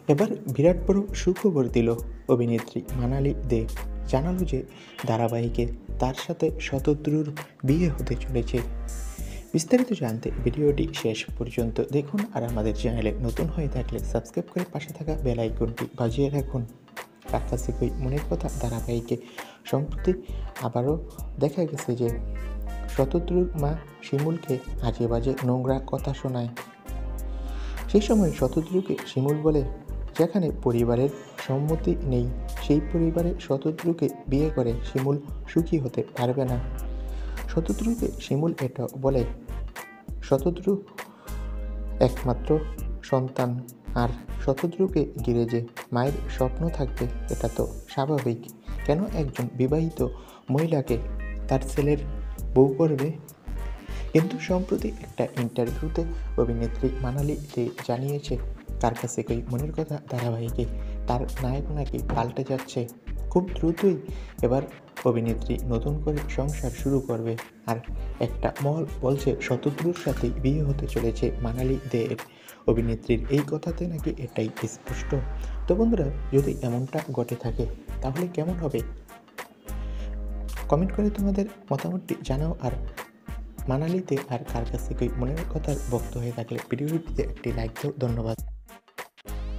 এবার বিরাট বড় সুখবর দিল অভিনেত্রী মানালি দে। জানালো যে ধারাবাহিকে তার সাথে শতদ্রুর বিয়ে হতে চলেছে। বিস্তারিত জানতে ভিডিওটি শেষ পর্যন্ত দেখুন, আর আমাদের চ্যানেলে নতুন হয়ে থাকলে সাবস্ক্রাইব করে পাশে থাকা বেল আইকনটি বাজিয়ে রাখুন। তার কাছে কই মনের কথা ধারাবাহিকে সম্প্রতি আবারও দেখা গেছে যে শতদ্রুর মা শিমুলকে আজে বাজে নোংরা কথা শোনায়। সেই সময় শতদ্রুকে শিমুল বলে, যেখানে পরিবারের সম্মতি নেই সেই পরিবারে শতদ্রুকে বিয়ে করে শিমুল সুখী হতে পারবে না। শতদ্রুকে শিমুল এটা বলে, শতদ্রু একমাত্র সন্তান, আর শতদ্রুকে ঘিরে যে মায়ের স্বপ্ন থাকবে এটা তো স্বাভাবিক। কেন একজন বিবাহিত মহিলাকে তার ছেলের বউ করবে? কিন্তু সম্প্রতি একটা ইন্টারভিউতে অভিনেত্রী মানালি দে জানিয়েছে, তার কাছে কই মনের কথা ধারাবাহিকে তার নায়ক নাকি পাল্টে যাচ্ছে। খুব দ্রুতই এবার অভিনেত্রী নতুন করে সংসার শুরু করবে। আর একটা মহল বলছে শতদ্রুর সাথে বিয়ে হতে চলেছে মানালি দে এর। অভিনেত্রীর এই কথাতে নাকি এটাই স্পষ্ট। তো বন্ধুরা, যদি এমনটা ঘটে থাকে তাহলে কেমন হবে? কমেন্ট করে তোমাদের মতামতটি জানাও। আর মানালিতে আর কার কাছে কই মনের কথার ভক্ত হয়ে থাকলে ভিডিওটিতে একটি লাইক দাও। ধন্যবাদ।